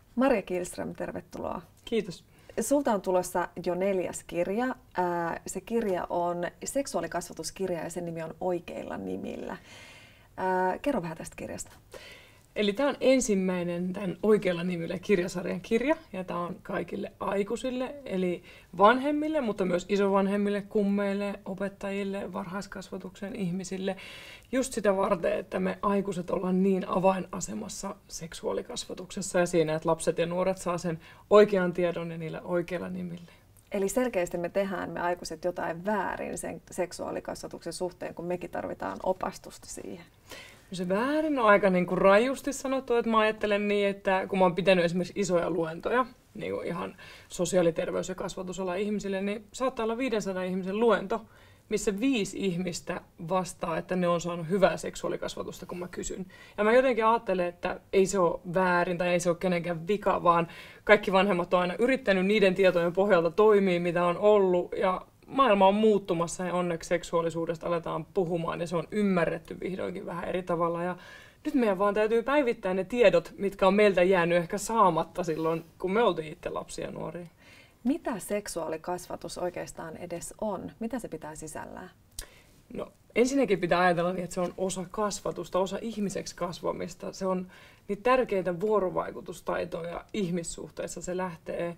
Marja Kihlström, tervetuloa. Kiitos. Sulta on tulossa jo 4. kirja. Se kirja on seksuaalikasvatuskirja ja sen nimi on Oikeilla nimillä. Kerro vähän tästä kirjasta. Eli tämä on ensimmäinen tämän Oikeilla nimillä kirjasarjan kirja, ja tämä on kaikille aikuisille, eli vanhemmille, mutta myös isovanhemmille, kummeille, opettajille, varhaiskasvatuksen ihmisille. Just sitä varten, että me aikuiset ollaan niin avainasemassa seksuaalikasvatuksessa ja siinä, että lapset ja nuoret saa sen oikean tiedon ja niillä oikeilla nimillä. Eli selkeästi me tehdään me aikuiset jotain väärin sen seksuaalikasvatuksen suhteen, kun mekin tarvitaan opastusta siihen. Se väärin on aika niin kuin rajusti sanottu, että mä ajattelen niin, että kun mä oon pitänyt esimerkiksi isoja luentoja, niin kuin ihan sosiaaliterveys- ja kasvatusalan ihmisille, niin saattaa olla 500 ihmisen luento, missä 5 ihmistä vastaa, että ne on saanut hyvää seksuaalikasvatusta, kun mä kysyn. Ja mä jotenkin ajattelen, että ei se ole väärin tai ei se ole kenenkään vika, vaan kaikki vanhemmat on aina yrittänyt niiden tietojen pohjalta toimia, mitä on ollut, ja maailma on muuttumassa ja onneksi seksuaalisuudesta aletaan puhumaan ja se on ymmärretty vihdoinkin vähän eri tavalla. Ja nyt meidän vaan täytyy päivittää ne tiedot, mitkä on meiltä jäänyt ehkä saamatta silloin, kun me oltiin itse lapsia ja nuoria. Mitä seksuaalikasvatus oikeastaan edes on? Mitä se pitää sisällään? No, ensinnäkin pitää ajatella niin, että se on osa kasvatusta, osa ihmiseksi kasvamista. Se on niitä tärkeitä vuorovaikutustaitoja ihmissuhteissa. Se lähtee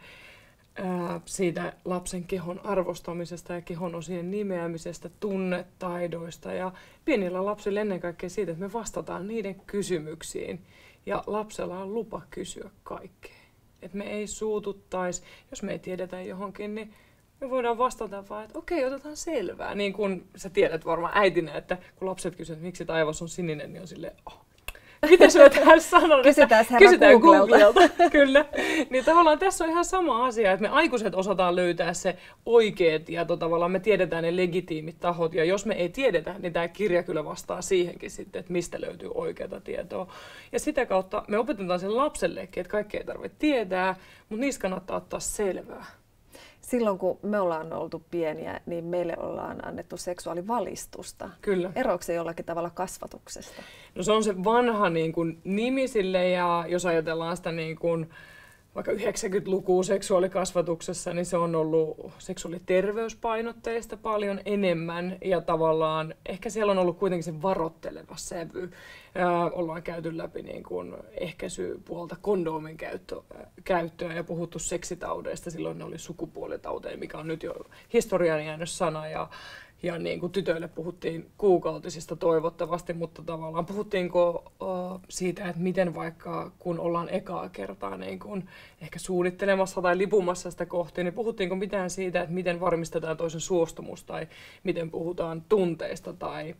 siitä lapsen kehon arvostamisesta ja kehon osien nimeämisestä, tunnetaidoista ja pienillä lapsilla ennen kaikkea siitä, että me vastataan niiden kysymyksiin ja lapsella on lupa kysyä kaikkea. Että me ei suututtaisi, jos me ei tiedetä johonkin, niin me voidaan vastata vaan, että okei, otetaan selvää. Niin kuin sä tiedät varmaan äitinä, että kun lapset kysyvät, että miksi taivas on sininen, niin on silleen, miten sä tähän sanon? Kysytään Googlelta. Kyllä. Niin tavallaan tässä on ihan sama asia, että me aikuiset osataan löytää se oikea tieto, tavallaan me tiedetään ne legitiimit tahot, ja jos me ei tiedetä, niin tämä kirja kyllä vastaa siihenkin sitten, että mistä löytyy oikeaa tietoa. Ja sitä kautta me opetetaan sen lapsellekin, että kaikkea ei tarvitse tietää, mutta niistä kannattaa ottaa selvää. Silloin kun me ollaan oltu pieniä, niin meille ollaan annettu seksuaalivalistusta. Kyllä. Eroako se jollakin tavalla kasvatuksesta? No se on se vanha niin kuin, nimi sille, ja jos ajatellaan sitä niin kuin, vaikka 90-lukua seksuaalikasvatuksessa, niin se on ollut seksuaaliterveyspainotteista paljon enemmän ja tavallaan ehkä siellä on ollut kuitenkin se varoitteleva sävy. Ollaan käyty läpi niin kuin ehkäisypuolta kondoomin käyttöä ja puhuttu seksitaudeista. Silloin ne oli sukupuolitauteja, mikä on nyt jo historiaan jäänyt sana. Ja niin kuin tytöille puhuttiin kuukautisista toivottavasti, mutta tavallaan puhuttiinko siitä, että miten vaikka kun ollaan ekaa kertaa niin kuin ehkä suunnittelemassa tai lipumassa sitä kohti, niin puhuttiinko mitään siitä, että miten varmistetaan toisen suostumus tai miten puhutaan tunteista tai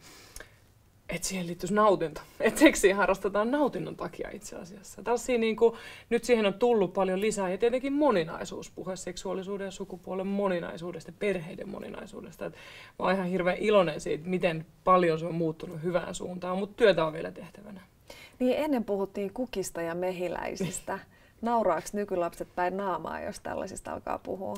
että siihen liittyisi nautinto. Että seksiä harrastetaan nautinnon takia itse asiassa. Tällaisia, niin kuin, nyt siihen on tullut paljon lisää ja tietenkin moninaisuus, puhe seksuaalisuuden ja sukupuolen moninaisuudesta, perheiden moninaisuudesta. Et mä oon ihan hirveän iloinen siitä, miten paljon se on muuttunut hyvään suuntaan, mutta työtä on vielä tehtävänä. Niin ennen puhuttiin kukista ja mehiläisistä. Nauraako nykylapset päin naamaa, jos tällaisista alkaa puhua?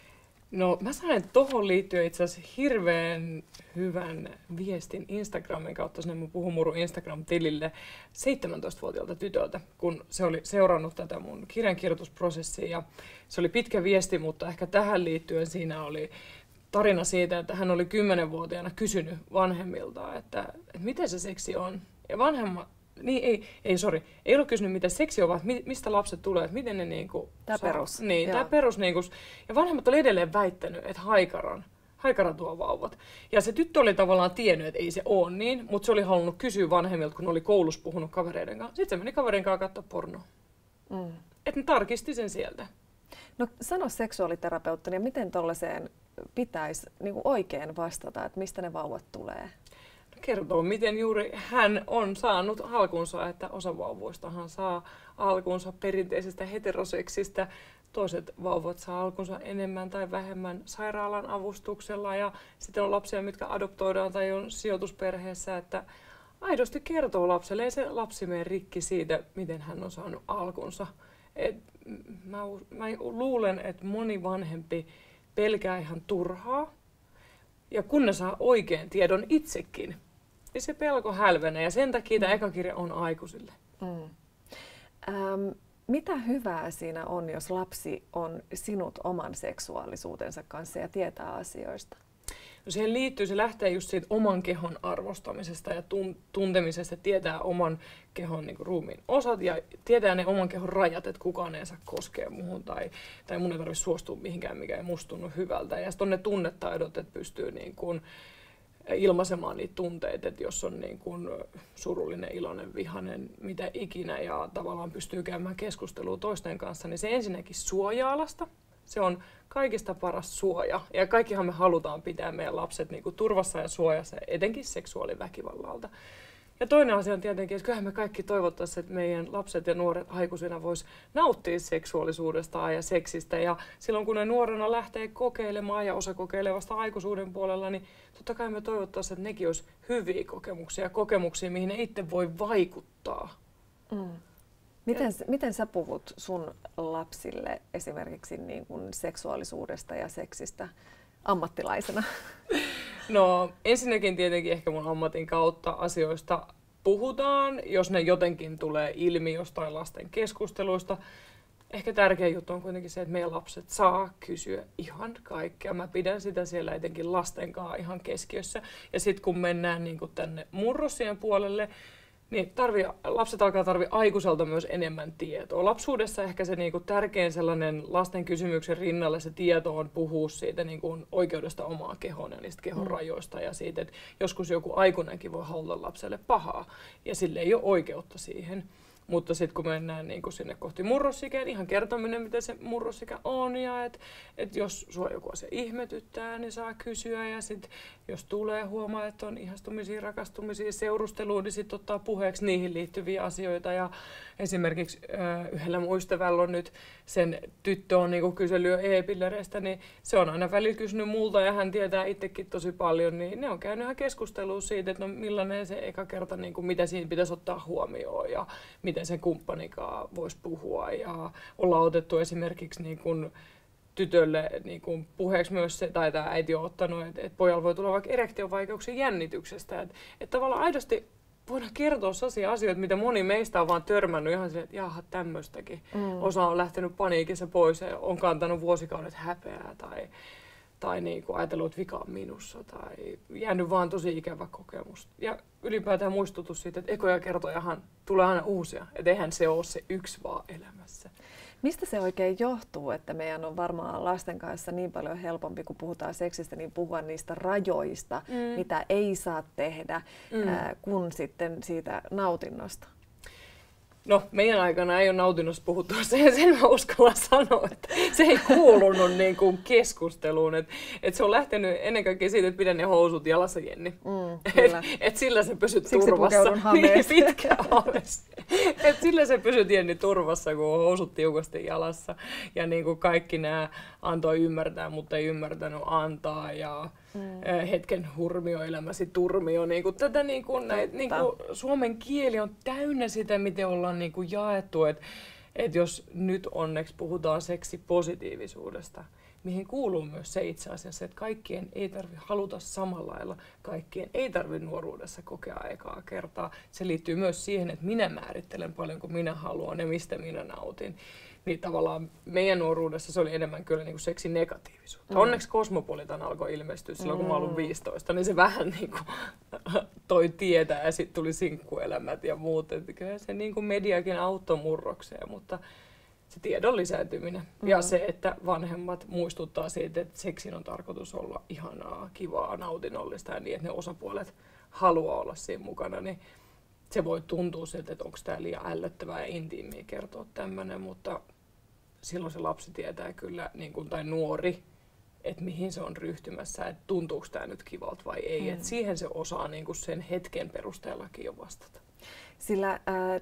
No mä sain tohon liittyen itse asiassa hirveän hyvän viestin Instagramin kautta sinne mun Puhumuru Instagram-tilille 17-vuotiaalta tytöltä, kun se oli seurannut tätä mun kirjankirjoitusprosessia. Ja se oli pitkä viesti, mutta ehkä tähän liittyen siinä oli tarina siitä, että hän oli 10-vuotiaana kysynyt vanhemmiltaan, että miten se seksi on. Ja vanhemmat, niin ei ollut kysynyt mitä seksi on, vaan mistä lapset tulee, että miten ne niinku Tämä perus. Niin, tämä perus niinku, ja vanhemmat oli edelleen väittänyt, että haikara tuo vauvat. Ja se tyttö oli tavallaan tiennyt, että ei se ole niin, mutta se oli halunnut kysyä vanhemmilta, kun ne oli koulussa puhunut kavereiden kanssa. Sitten se meni kaverin kanssa katsoa pornoa. Että ne tarkisti sen sieltä. No sano seksuaaliterapeuttini, ja miten tuollaiseen pitäisi niinku oikein vastata, että mistä ne vauvat tulee? Kertoo, miten juuri hän on saanut alkunsa, että osa vauvoistahan saa alkunsa perinteisestä heteroseksistä. Toiset vauvat saa alkunsa enemmän tai vähemmän sairaalan avustuksella ja sitten on lapsia, mitkä adoptoidaan tai on sijoitusperheessä, että aidosti kertoo lapselle. Ei se lapsi mene rikki siitä, miten hän on saanut alkunsa. Mä luulen, että moni vanhempi pelkää ihan turhaa ja kun ne saa oikean tiedon itsekin, niin se pelko hälvenee ja sen takia tämä eka kirja on aikuisille. Mitä hyvää siinä on, jos lapsi on sinut oman seksuaalisuutensa kanssa ja tietää asioista? No siihen liittyy, se lähtee just siitä oman kehon arvostamisesta ja tuntemisesta, tietää oman kehon niin kuin ruumiin osat ja tietää ne oman kehon rajat, että kukaan ei saa koskea muuhun tai mun ei tarvitse suostua mihinkään, mikä ei musta tunnu hyvältä. Ja sitten on ne tunnetaidot, että pystyy niin kuin ilmaisemaan niitä tunteita, että jos on niin kuin surullinen, iloinen, vihainen, mitä ikinä ja tavallaan pystyy käymään keskustelua toisten kanssa, niin se ensinnäkin suoja-alasta. Se on kaikista paras suoja ja kaikkihan me halutaan pitää meidän lapset niin kuin turvassa ja suojassa, etenkin seksuaaliväkivallalta. Ja toinen asia on tietenkin, että kyllähän me kaikki toivottaisiin, että meidän lapset ja nuoret aikuisina vois nauttia seksuaalisuudestaan ja seksistä. Ja silloin kun ne nuorena lähtee kokeilemaan ja osa kokeilee vasta aikuisuuden puolella, niin totta kai me toivottaisiin, että nekin olisi hyviä kokemuksia, mihin ne itse voi vaikuttaa. Mm. Miten sä puhut sun lapsille esimerkiksi niin kuin seksuaalisuudesta ja seksistä ammattilaisena? No ensinnäkin tietenkin ehkä mun ammatin kautta asioista puhutaan, jos ne jotenkin tulee ilmi jostain lasten keskusteluista. Ehkä tärkeä juttu on kuitenkin se, että meidän lapset saa kysyä ihan kaikkea. Mä pidän sitä siellä etenkin lasten kanssa ihan keskiössä. Ja sitten kun mennään niin kuin tänne murrosien puolelle, niin lapset alkaa tarvitse aikuiselta myös enemmän tietoa. Lapsuudessa ehkä se niinku tärkein sellainen lasten kysymyksen rinnalle se tieto on puhua siitä niinku oikeudesta omaan kehoon ja niistä kehon rajoista ja siitä, että joskus joku aikuinenkin voi haluta lapselle pahaa ja sille ei ole oikeutta siihen. Mutta sitten kun mennään niin sinne kohti murrosikään, ihan kertominen, mitä se murrosikä on ja että jos sua joku asia ihmetyttää, niin saa kysyä ja sitten jos tulee huomaa, että on ihastumisia, rakastumisia, seurusteluun, niin sitten ottaa puheeksi niihin liittyviä asioita ja esimerkiksi yhdellä mun ystävällä on nyt sen tyttö on niin kysellyt e-pillereistä, niin se on aina välillä kysynyt multa ja hän tietää itsekin tosi paljon, niin ne on käynyt ihan keskustelua siitä, että no millainen se eka kerta, niin mitä siinä pitäisi ottaa huomioon ja miten sen kumppanikaan voisi puhua ja ollaan otettu esimerkiksi niin kuin tytölle niin kuin puheeksi myös se, tai tämä äiti on ottanut, että pojalla voi tulla vaikka erektiovaikeuksia jännityksestä, että tavallaan aidosti voidaan kertoa sellaisia asioita, mitä moni meistä on vaan törmännyt ihan silleen, että jaha, tämmöistäkin. Osa on lähtenyt paniikissa pois ja on kantanut vuosikaudet häpeää tai niin kuin ajatellut, että vika on minussa tai jäänyt vaan tosi ikävä kokemus. Ja ylipäätään muistutus siitä, että ekoja kertojahan tulee aina uusia, että eihän se ole se yksi vaan elämässä. Mistä se oikein johtuu, että meidän on varmaan lasten kanssa niin paljon helpompi, kun puhutaan seksistä, niin puhua niistä rajoista, mitä ei saa tehdä, kuin sitten siitä nautinnosta? No, meidän aikana ei ole nautinnosta puhuttu, sen mä uskalla sanoa, että se ei kuulunut niin kuin keskusteluun. Se on lähtenyt ennen kaikkea siitä, että pidän ne housut jalassa, Jenni. Et sillä sä pysyt turvassa. Niin, pitkä sillä sä pysyt, Jenni, turvassa, kun on housut tiukasti jalassa. Ja niin kuin kaikki nämä antoi ymmärtää, mutta ei ymmärtänyt antaa. Ja hetken hurmio, elämäsi turmio. Niin kuin tätä, niin kuin, niin kuin, suomen kieli on täynnä sitä, miten ollaan niin kuin jaettu. Että jos nyt onneksi puhutaan seksipositiivisuudesta, mihin kuuluu myös se itse asiassa, että kaikkien ei tarvitse haluta samalla lailla, kaikkien ei tarvitse nuoruudessa kokea ekaa kertaa. Se liittyy myös siihen, että minä määrittelen paljon, kun minä haluan ja mistä minä nautin. Niin tavallaan meidän nuoruudessa se oli enemmän kyllä niin kuin seksin negatiivisuutta. Onneksi Cosmopolitan alkoi ilmestyä silloin, kun mä olin 15, niin se vähän niin kuin toi tietää ja sitten tuli sinkkuelämät ja muut. Että kyllä se niin kuin mediakin auttoi murrokseen, mutta se tiedon lisääntyminen ja se, että vanhemmat muistuttaa siitä, että seksin on tarkoitus olla ihanaa, kivaa, nautinnollista ja niin, että ne osapuolet haluaa olla siinä mukana, niin se voi tuntua siltä, että onko tämä liian ällöttävää ja intiimiä kertoa tämmöinen, mutta silloin se lapsi tietää kyllä, niin kuin, tai nuori, että mihin se on ryhtymässä, että tuntuuko tämä nyt kivalta vai ei. Et siihen se osaa niin kuin sen hetken perusteellakin jo vastata. Sillä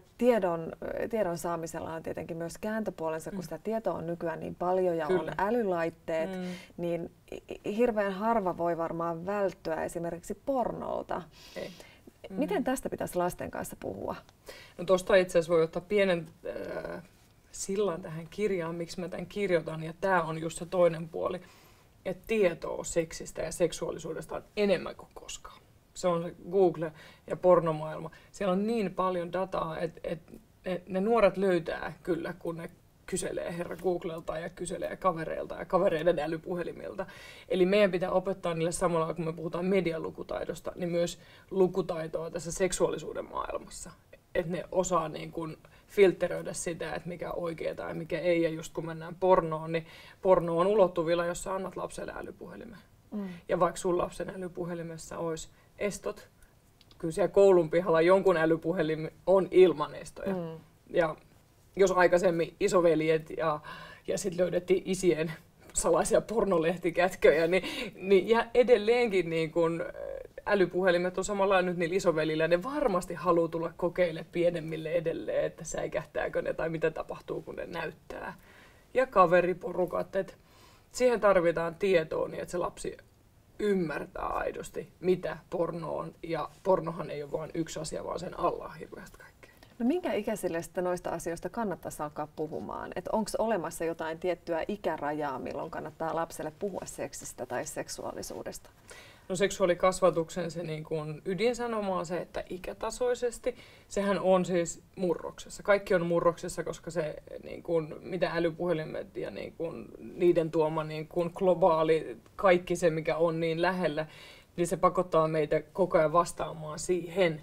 tiedon saamisella on tietenkin myös kääntöpuolensa, kun sitä tietoa on nykyään niin paljon ja on älylaitteet, niin hirveän harva voi varmaan välttyä esimerkiksi pornolta. Ei. Miten tästä pitäisi lasten kanssa puhua? No tuosta itse asiassa voi ottaa pienen sillan tähän kirjaan, miksi mä tämän kirjoitan, ja tämä on just se toinen puoli, että tietoa seksistä ja seksuaalisuudesta on enemmän kuin koskaan. Se on se Google ja pornomaailma. Siellä on niin paljon dataa, että ne nuoret löytää kyllä, kun ne kyselee herra Googlelta ja kyselee kavereilta ja kavereiden älypuhelimilta. Eli meidän pitää opettaa niille samalla, kun me puhutaan medialukutaidosta, niin myös lukutaitoa tässä seksuaalisuuden maailmassa. Että ne osaa niin kuin filtteröidä sitä, että mikä on oikeaa ja mikä ei. Ja just kun mennään pornoon, niin porno on ulottuvilla, jos sä annat lapselle älypuhelimen. Ja vaikka sun lapsen älypuhelimessa olisi estot, kyllä siellä koulun pihalla jonkun älypuhelin on ilman estoja. Ja jos aikaisemmin isoveljet ja sitten löydettiin isien salaisia pornolehtikätköjä, niin ja edelleenkin niin kun älypuhelimet on samalla nyt niillä isovelillä, ne varmasti haluaa tulla kokeilemaan pienemmille edelleen, että säikähtääkö ne tai mitä tapahtuu, kun ne näyttää. Ja kaveriporukat, että siihen tarvitaan tietoa niin, että se lapsi ymmärtää aidosti, mitä porno on. Ja pornohan ei ole vain yksi asia, vaan sen alla on hirveästi kaikkea. No minkä ikäisille sitten noista asioista kannattaisi alkaa puhumaan? Onko olemassa jotain tiettyä ikärajaa, milloin kannattaa lapselle puhua seksistä tai seksuaalisuudesta? No seksuaalikasvatuksen se niin kuin ydinsanoma on se, että ikätasoisesti, sehän on siis murroksessa. Kaikki on murroksessa, koska se niin kuin, mitä älypuhelimet ja niin kuin, niiden tuoma niin kuin globaali, kaikki se mikä on niin lähellä, niin se pakottaa meitä koko ajan vastaamaan siihen.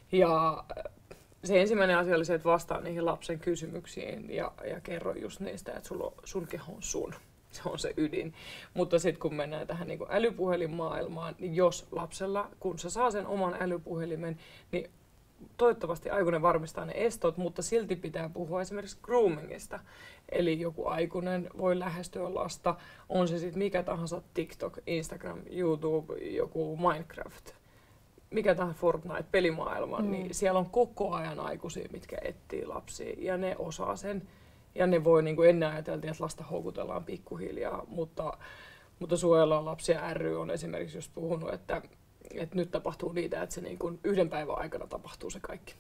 Ja se ensimmäinen asia oli se, että vastaa niihin lapsen kysymyksiin ja kerro just niistä, että sun keho on sun. Se on se ydin. Mutta sitten kun mennään tähän niin kuin älypuhelinmaailmaan, niin jos lapsella, kun se saa sen oman älypuhelimen, niin toivottavasti aikuinen varmistaa ne estot, mutta silti pitää puhua esimerkiksi groomingista. Eli joku aikuinen voi lähestyä lasta, on se sitten mikä tahansa TikTok, Instagram, YouTube, joku Minecraft, mikä tahansa Fortnite, pelimaailma, niin siellä on koko ajan aikuisia, mitkä etsii lapsia ja ne osaa sen. Ja ne voi, niin kuin ennen ajateltiin, että lasta houkutellaan pikkuhiljaa, mutta Suojellaan lapsia ry on esimerkiksi just puhunut, että nyt tapahtuu niitä, että se niin kuin yhden päivän aikana tapahtuu se kaikki.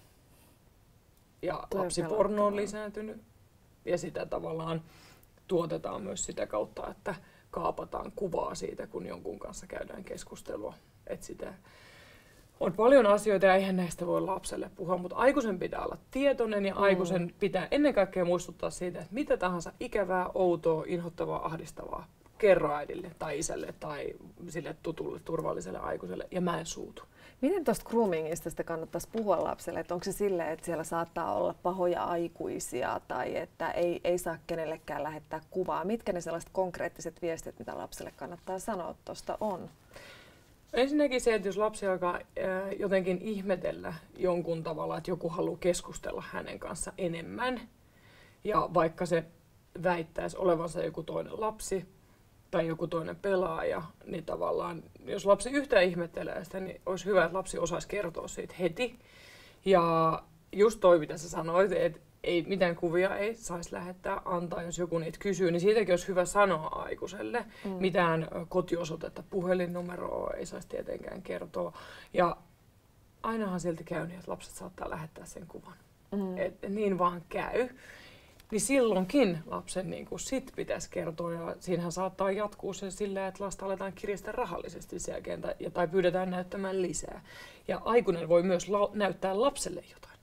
Ja lapsiporno on lisääntynyt ja sitä tavallaan tuotetaan myös sitä kautta, että kaapataan kuvaa siitä, kun jonkun kanssa käydään keskustelua. Että sitä on paljon asioita ja eihän näistä voi lapselle puhua, mutta aikuisen pitää olla tietoinen ja aikuisen pitää ennen kaikkea muistuttaa siitä, että mitä tahansa ikävää, outoa, inhottavaa, ahdistavaa kerro äidille tai isälle tai sille tutulle, turvalliselle aikuiselle ja mä en suutu. Miten tuosta groomingista sitä kannattaisi puhua lapselle? Että onko se silleen, että siellä saattaa olla pahoja aikuisia tai että ei saa kenellekään lähettää kuvaa? Mitkä ne sellaiset konkreettiset viestit, mitä lapselle kannattaa sanoa tuosta on? Ensinnäkin se, että jos lapsi alkaa jotenkin ihmetellä jonkun tavalla, että joku haluaa keskustella hänen kanssa enemmän, ja vaikka se väittäisi olevansa joku toinen lapsi tai joku toinen pelaaja, niin tavallaan, jos lapsi yhtään ihmettelee sitä, niin olisi hyvä, että lapsi osaisi kertoa siitä heti. Ja just toi, mitä sä sanoit, että ei mitään kuvia ei saisi lähettää antaa, jos joku niitä kysyy, niin siitäkin olisi hyvä sanoa aikuiselle. Mitään kotiosoitetta, puhelinnumeroa ei saisi tietenkään kertoa. Ja ainahan silti käy niin, että lapset saattaa lähettää sen kuvan. Et niin vaan käy. Niin silloinkin lapsen niin kuin sit pitäisi kertoa, ja siinähän saattaa jatkuu se sillä, että lasta aletaan kiristää rahallisesti sen jälkeen, tai pyydetään näyttämään lisää. Ja aikuinen voi myös näyttää lapselle jotain.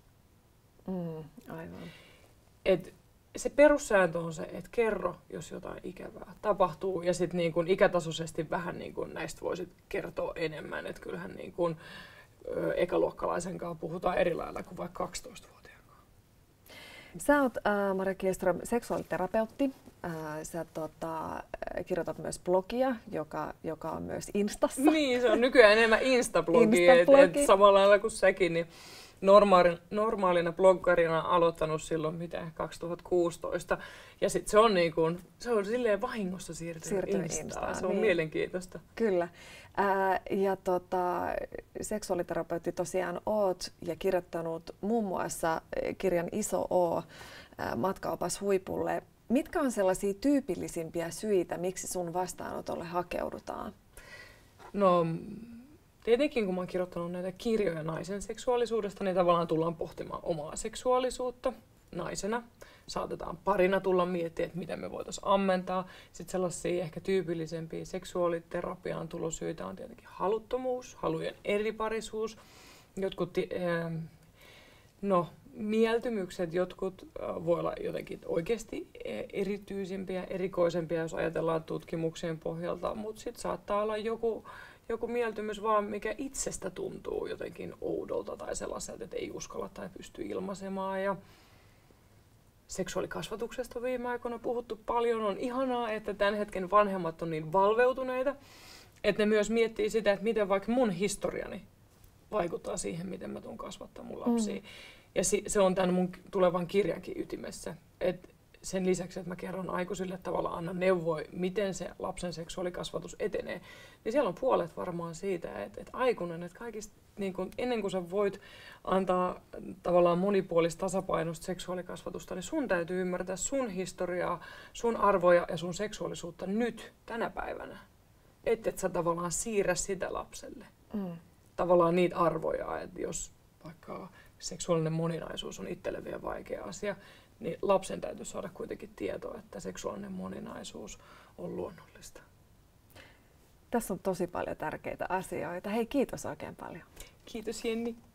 Aivan. Et se perussääntö on se, että kerro, jos jotain ikävää tapahtuu, ja sitten niin kun ikätasoisesti vähän niin kun näistä voisit kertoa enemmän. Et kyllähän niin kun, ekaluokkalaisen kanssa puhutaan eri lailla kuin vaikka 12-vuotiaan kanssa. Sä oot, Maria Kihlström, seksuaaliterapeutti. Sä kirjoitat myös blogia, joka on myös Instassa. Niin, se on nykyään enemmän Instablogi, et samalla lailla kuin säkin. Niin normaalina bloggarina aloittanut silloin 2016 ja sitten se on silleen vahingossa siirtynyt Instaan. Se on mielenkiintoista. Kyllä. Ja seksuaaliterapeutti tosiaan oot ja kirjoittanut muun muassa kirjan Iso O, matkaopas huipulle. Mitkä on sellaisia tyypillisimpiä syitä, miksi sun vastaanotolle hakeudutaan? No, tietenkin kun mä oon kirjoittanut näitä kirjoja naisen seksuaalisuudesta, niin tavallaan tullaan pohtimaan omaa seksuaalisuutta naisena. Saatetaan parina tulla miettimään, että mitä me voitaisiin ammentaa. Sitten sellaisia ehkä tyypillisempiä seksuaaliterapiaan tulosyitä on tietenkin haluttomuus, halujen eriparisuus. Jotkut, mieltymykset jotkut voi olla jotenkin oikeasti erityisempiä, erikoisempia, jos ajatellaan tutkimuksien pohjalta, mutta sitten saattaa olla joku mieltymys vaan, mikä itsestä tuntuu jotenkin oudolta tai sellaiselta, että ei uskalla tai pysty ilmaisemaan. Ja seksuaalikasvatuksesta on viime aikoina puhuttu paljon. On ihanaa, että tämän hetken vanhemmat on niin valveutuneita, että ne myös miettii sitä, että miten vaikka mun historiani vaikuttaa siihen, miten mä tuun kasvattaa mun lapsia. Ja se on tämän mun tulevan kirjankin ytimessä. Et sen lisäksi, että mä kerron aikuisille tavallaan annan neuvoja, miten se lapsen seksuaalikasvatus etenee, niin siellä on puolet varmaan siitä, että aikuinen, että kaikista, niin kun, ennen kuin sä voit antaa tavallaan monipuolista tasapainoista seksuaalikasvatusta, niin sun täytyy ymmärtää sun historiaa, sun arvoja ja sun seksuaalisuutta nyt, tänä päivänä. Et sä tavallaan siirrä sitä lapselle. Tavallaan niitä arvoja, että jos vaikka seksuaalinen moninaisuus on itselle vielä vaikea asia, niin lapsen täytyy saada kuitenkin tietoa, että seksuaalinen moninaisuus on luonnollista. Tässä on tosi paljon tärkeitä asioita. Hei, kiitos oikein paljon. Kiitos Jenni.